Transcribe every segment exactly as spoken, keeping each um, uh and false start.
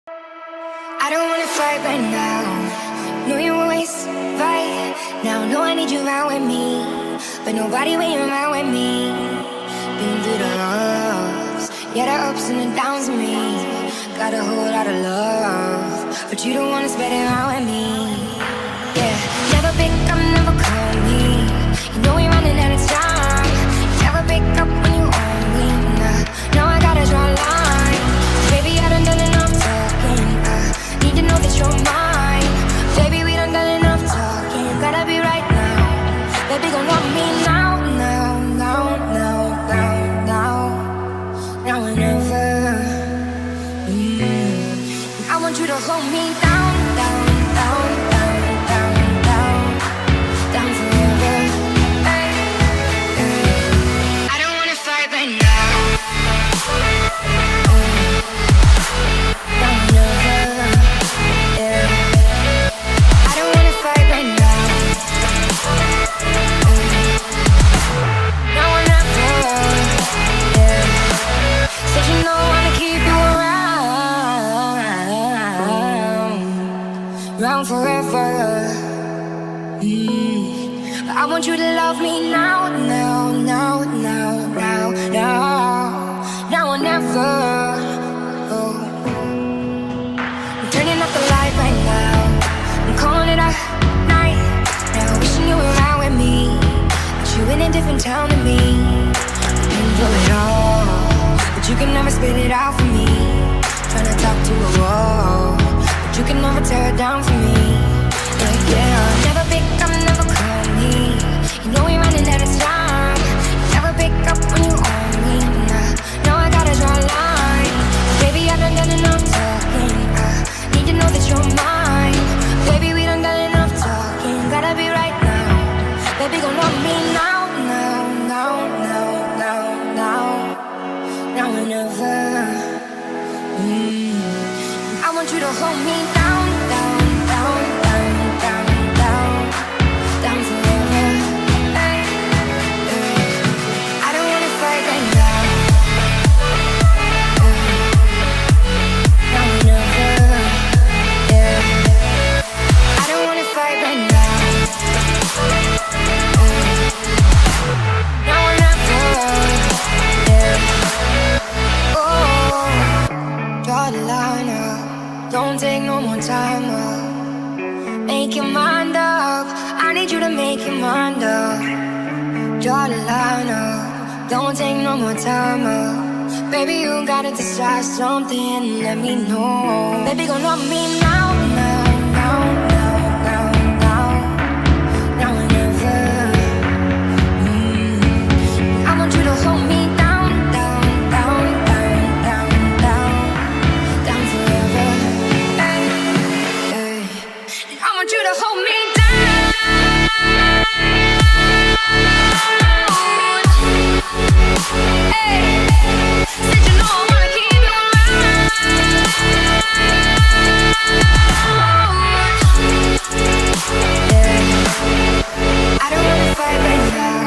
I don't wanna fight right now. Know you always right now. Know I need you around with me, but nobody when you're around with me. Been through the ups, yeah, the ups and the downs with me. Got a whole lot of love, but you don't wanna spread it around with me. Yeah, never pick up, never call me. You know we're running out of time. Never pick up when you own me. Nah, now I gotta draw a line. Baby, I done done enough talking. I need to know that you're mine. Baby, we done done enough talking. Gotta be right now. Baby, gon' love me now, now, now, now, now, now, now or never. Mm. I want you to hold me down, down, down, down, down, down, down forever. Hey, hey. I don't wanna fight right now. Down forever. Yeah. I don't wanna fight right now. Now or never. Yeah. Said you know I wanna keep you around, around forever. Mm. I want you to love me now, now, now, now, now, now, now or never. Oh. I'm turning up the light right now. I'm calling it a night. Now wishing you were around with me, but you in a different town than me. You can blow it all, but you can never spit it out for me. Trying to talk to a wall, but you can never tear it down for me. Yeah, yeah. Never pick up, never call me. You know we're running out of time. Never pick up when you own me. Nah, now I gotta draw a line. Baby, I done done enough talking. I need to know that you're mine. Baby, we done done enough talking. Gotta be right now. Baby, gon' love me now, now, now, now, now, now, now or never. Mm. I want you to hold me down, down, down, down, down, down, down forever. Hey, hey. I don't wanna fight right now. Hey. Now or never. Yeah. I don't wanna fight right now. Hey. Now or never. Yeah. Oh, draw the line up. Don't take no more time up. Make your mind up. I need you to make your mind up. Draw the line up. Don't take no more time up. Baby, you gotta decide something. Let me know. Baby, gon' love me now, now, now, now, now, now, now or never. Mm. I want you to hold me down, down, down, down, down, down, down forever. Hey, hey. I want you to hold me down. Hey, said you know I wanna keep you around. Yeah. I don't wanna fight right now.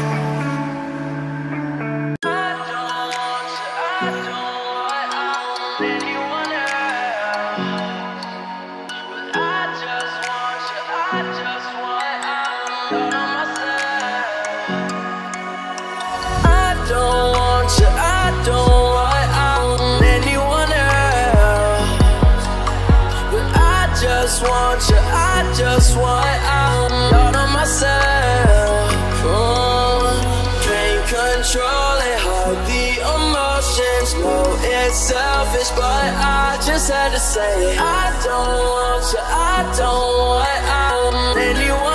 Want you, I just want out all of myself. Oh, can't control it, hard the emotions. Know it's selfish, but I just had to say it. I don't want you, I don't want out anyone.